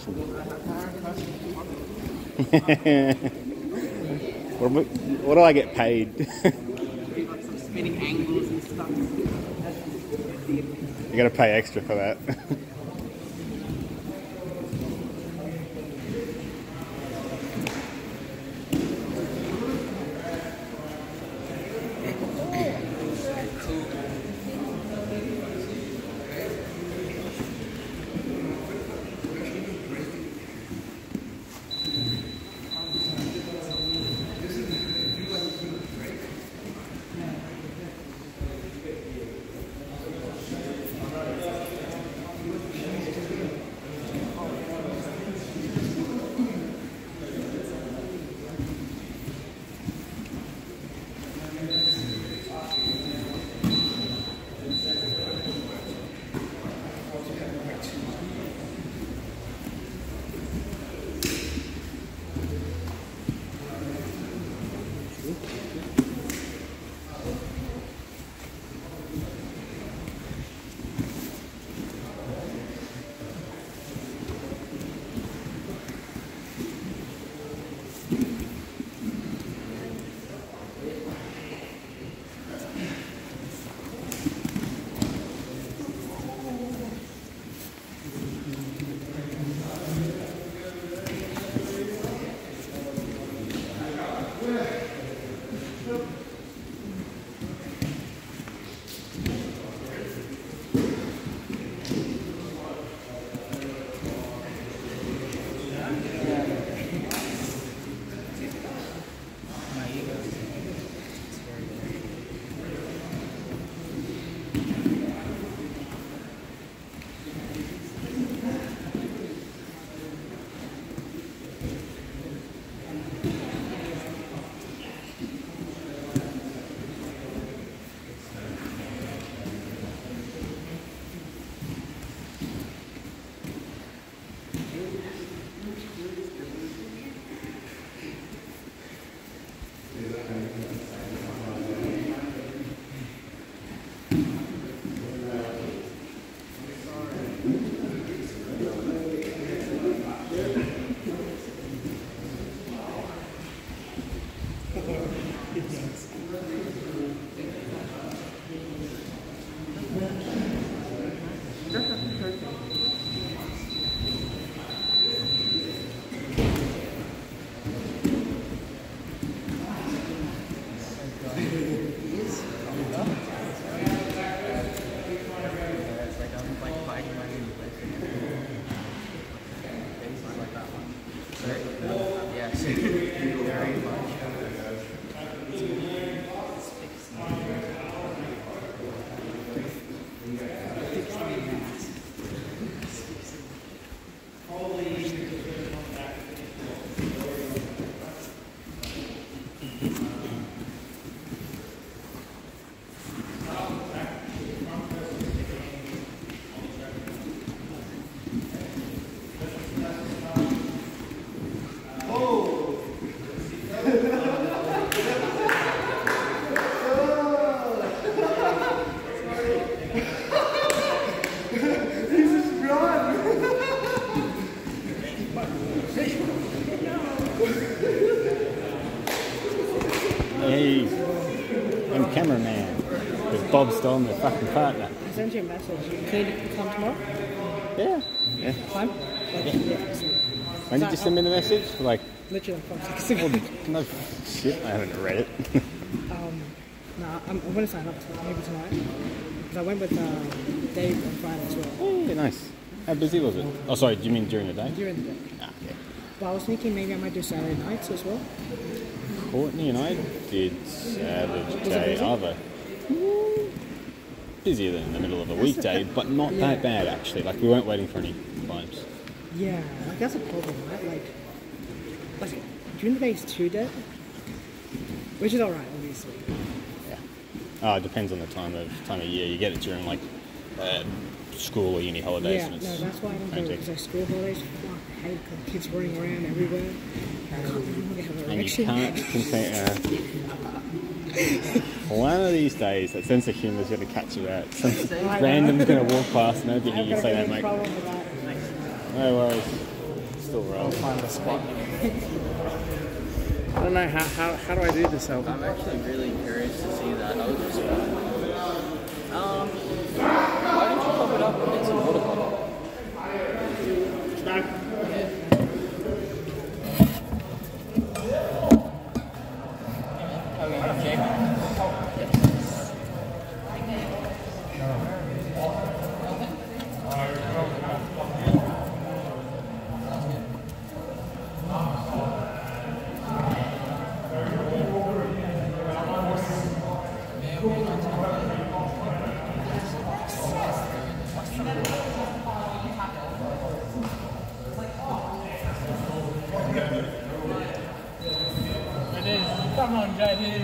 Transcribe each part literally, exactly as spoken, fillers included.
question. what, what do I get paid? Like some spinning angles and stuff. You gotta pay extra for that. Hey, I'm cameraman. Because Bob's stolen their fucking partner. I sent you a message. Can you come tomorrow? Yeah. Yeah. Time? Yeah. yeah. When did you send me the message? Like, literally like five seconds ago. No shit, I haven't read it. um, nah, I'm, I'm going to sign up to maybe tonight. Because I went with uh, Dave on Friday as well. Oh, yeah, nice. How busy was it? Oh, sorry, do you mean during the day? During the day. Ah, yeah. But I was thinking maybe I might do Saturday nights as well. Courtney and I did Saturday other. Busier than in the middle of a weekday, but not yeah. that bad actually. Like we weren't waiting for any clients. Yeah, like that's a problem, right? Like, like during the day is too dead, which is alright, obviously. Yeah. Oh, it depends on the time of time of year. You get it during like uh, school or uni holidays. Yeah, and it's no, that's why I don't do it, because like school holidays, fuck, I hate it, kids running around everywhere. And you can't contain. Uh, one of these days, that sense of humour is going to catch you out. Some random's going to walk past and over here. You say that, mate. No worries. still right. Find the spot. I don't know how, how how do I do this album? I'm actually really curious to see that. I was just um, why don't you pop it up and get some watercolor? Come on, J D.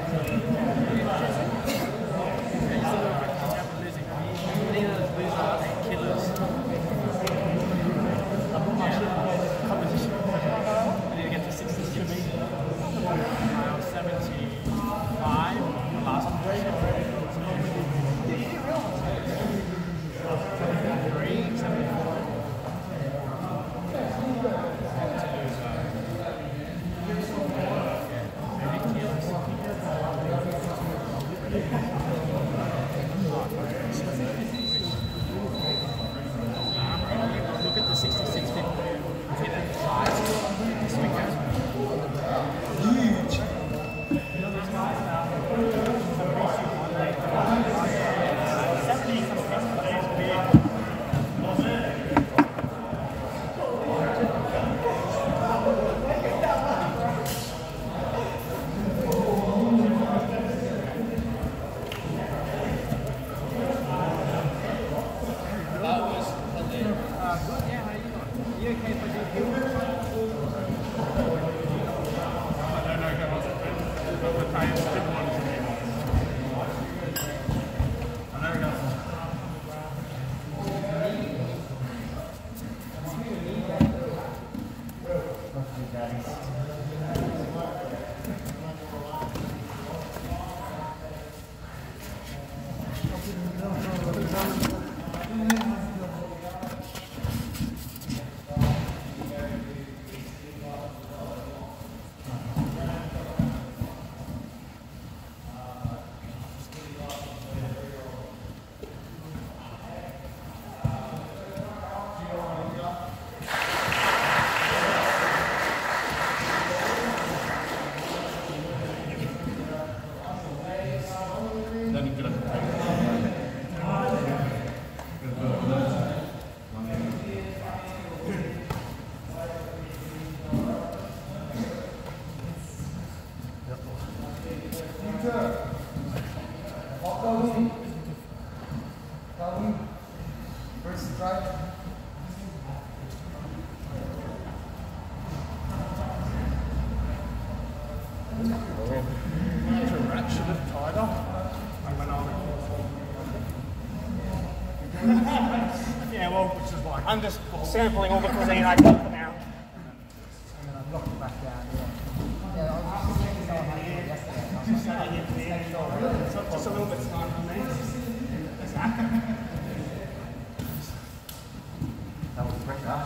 First strike. Should have tied up. I went on. Yeah, well, which is like I'm just sampling all the cuisine I got for now. And then I knocked it back down, yeah. Yeah, I was just thinking someone had it yesterday. And I was just saying it to me. So just a little bit time for me. That was quick, huh?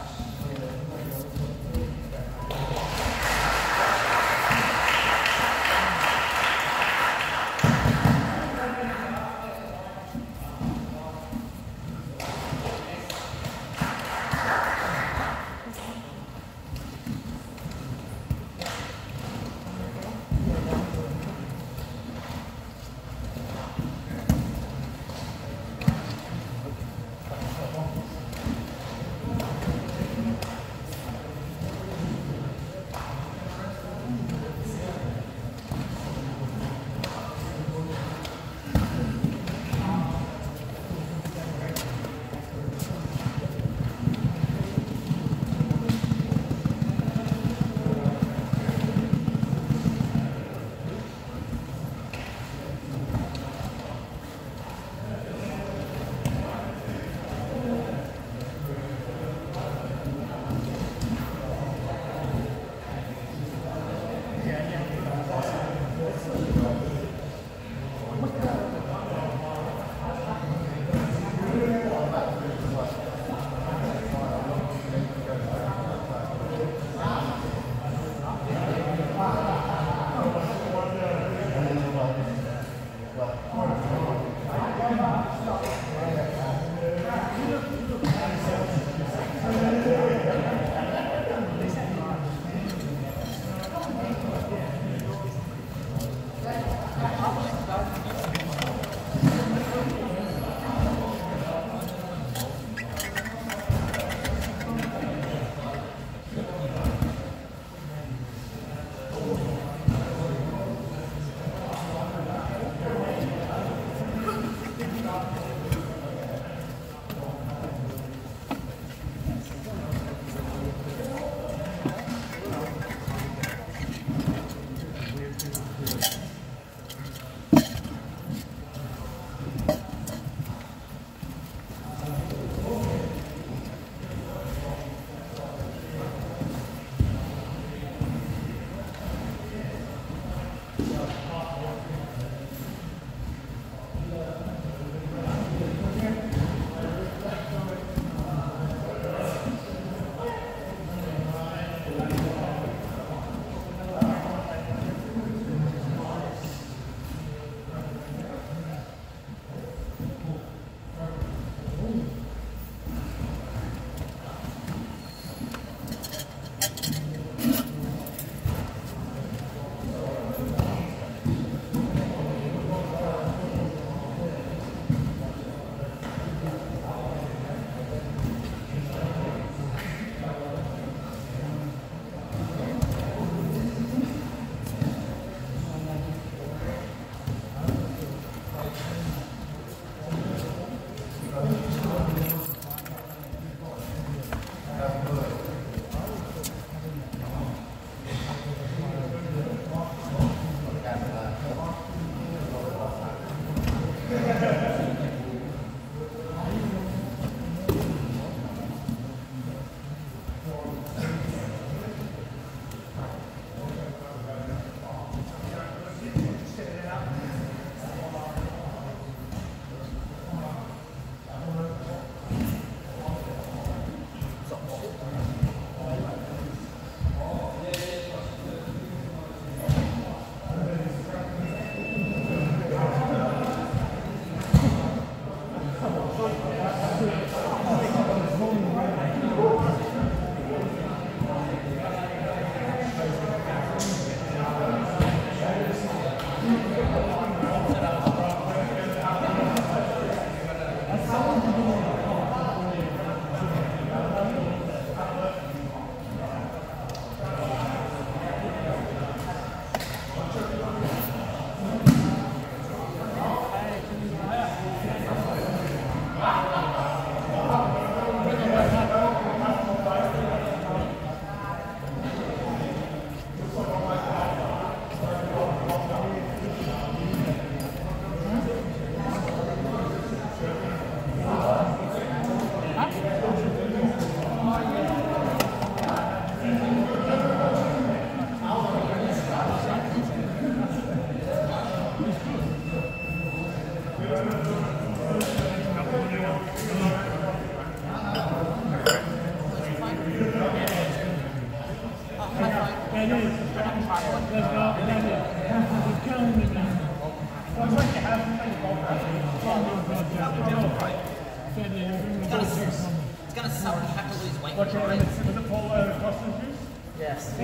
It's gonna suck. You have to lose weight. Was it Paulo Costa's juice? Yes.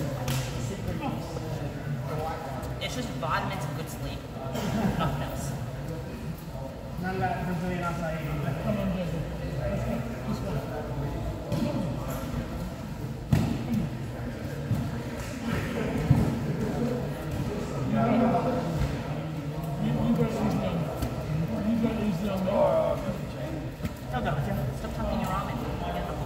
It's just vitamins and good sleep. Nothing else. None of that Brazilian acai. Come on, Joseph. Let's go. This one. Stop tucking your arm in. Get the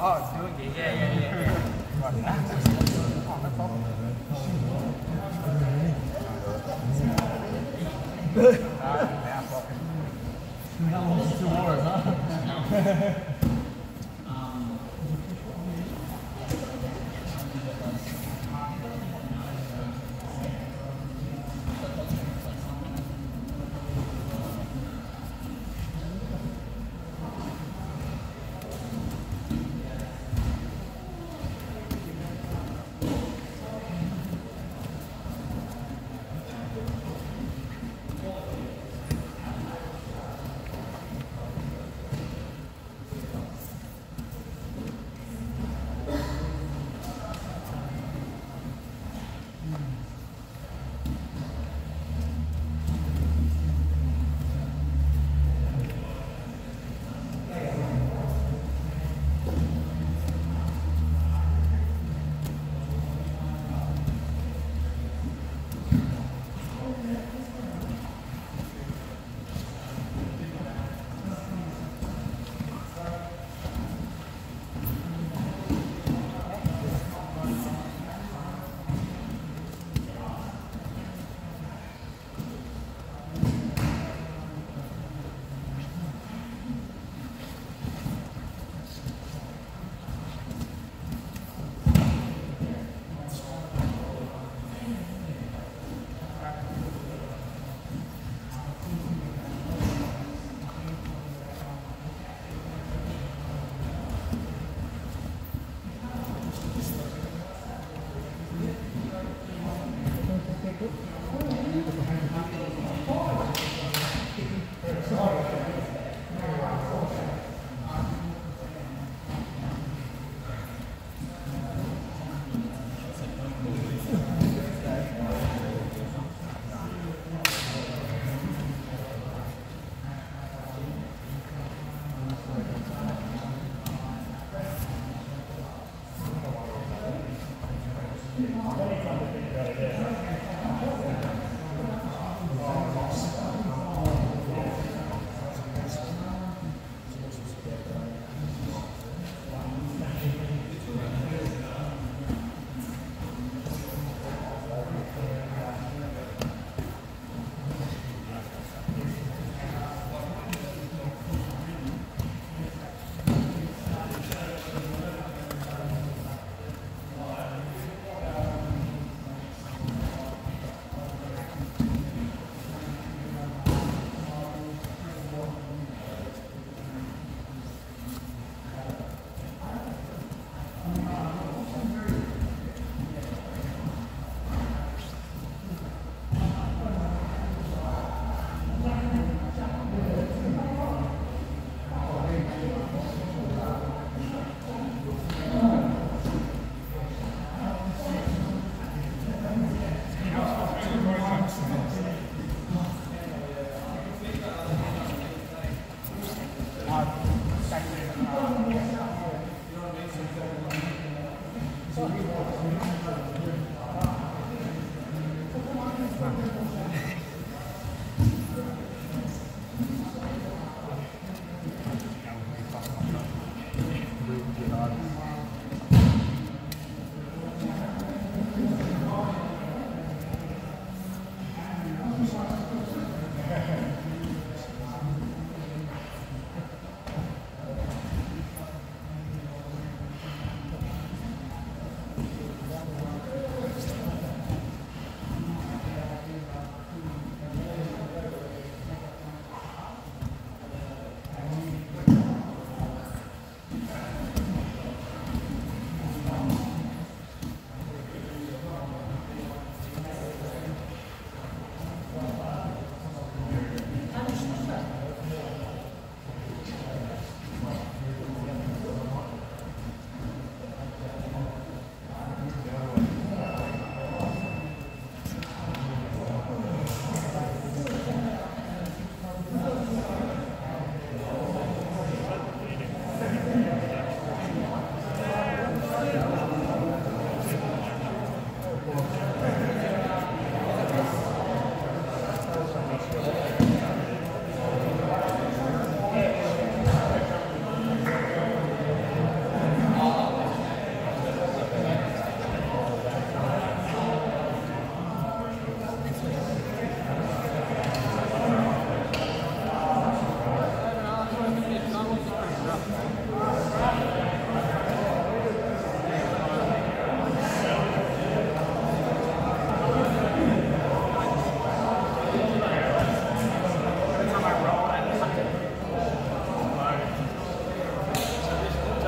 oh, doing it. Yeah, yeah, yeah. yeah. Right, that's just, oh, no problem. Ah, now fucking. That one's two hours, huh?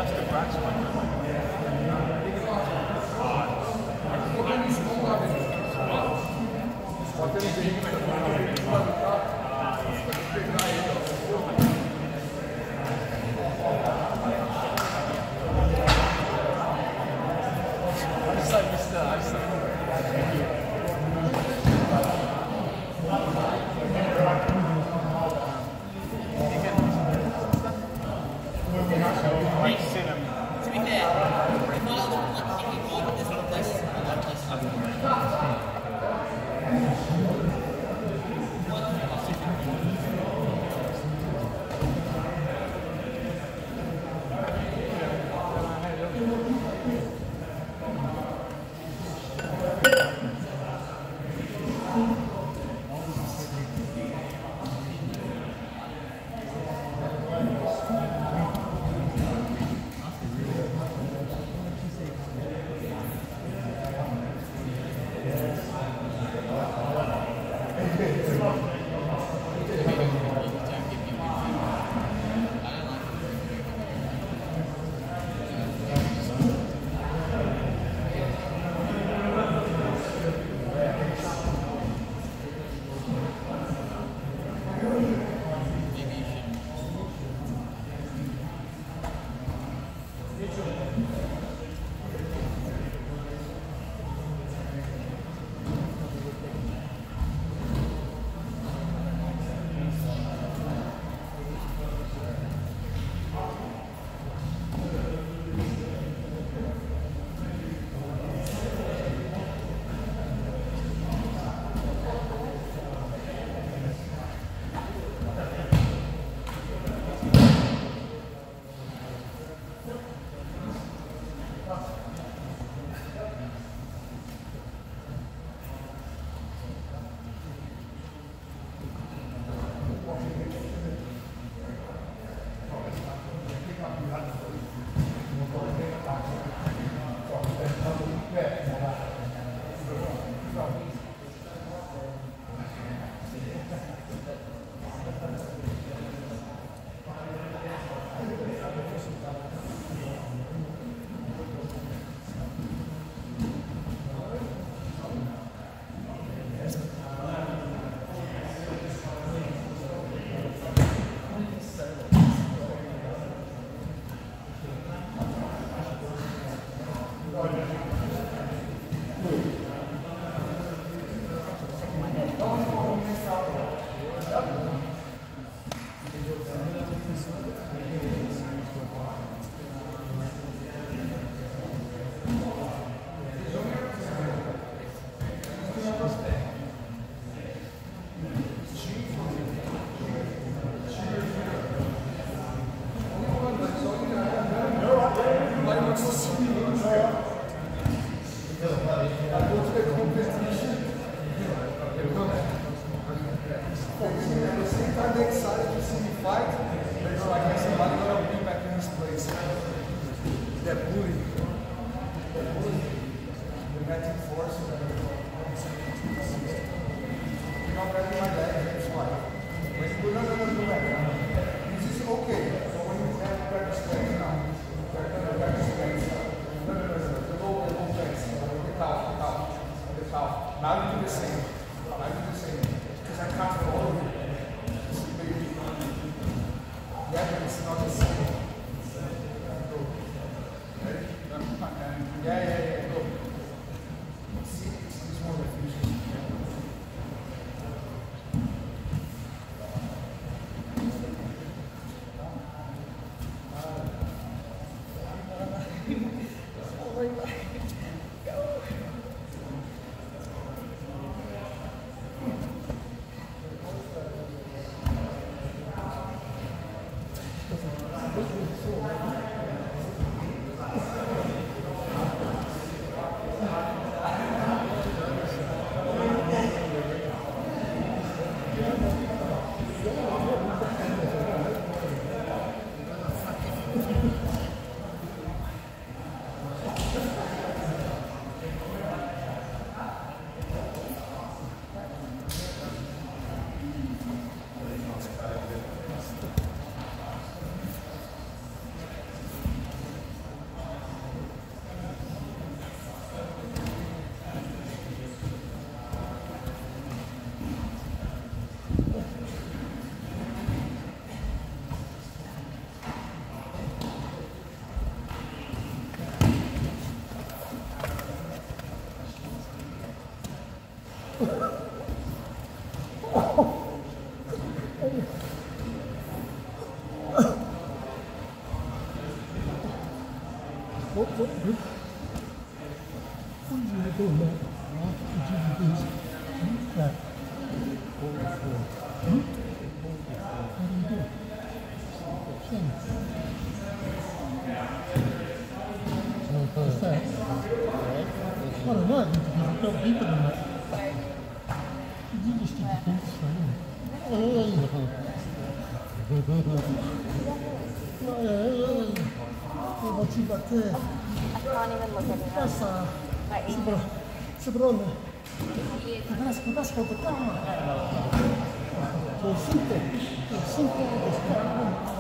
That's the brass one. I just like Mister I just like To be fair, if I look like thinking God, there's not a place, a lot of places I can go. What, what, what? What are you doing there? That. Hmm? How do you do it? Sing. What's that? I don't know, it felt deeper than that. You just did the things straight in. Oh, what's he got there? I can't even look at it. That's uh, Sibro, Sibrone. Tedesco, tedesco, tedesco. Sono cinque, cinque,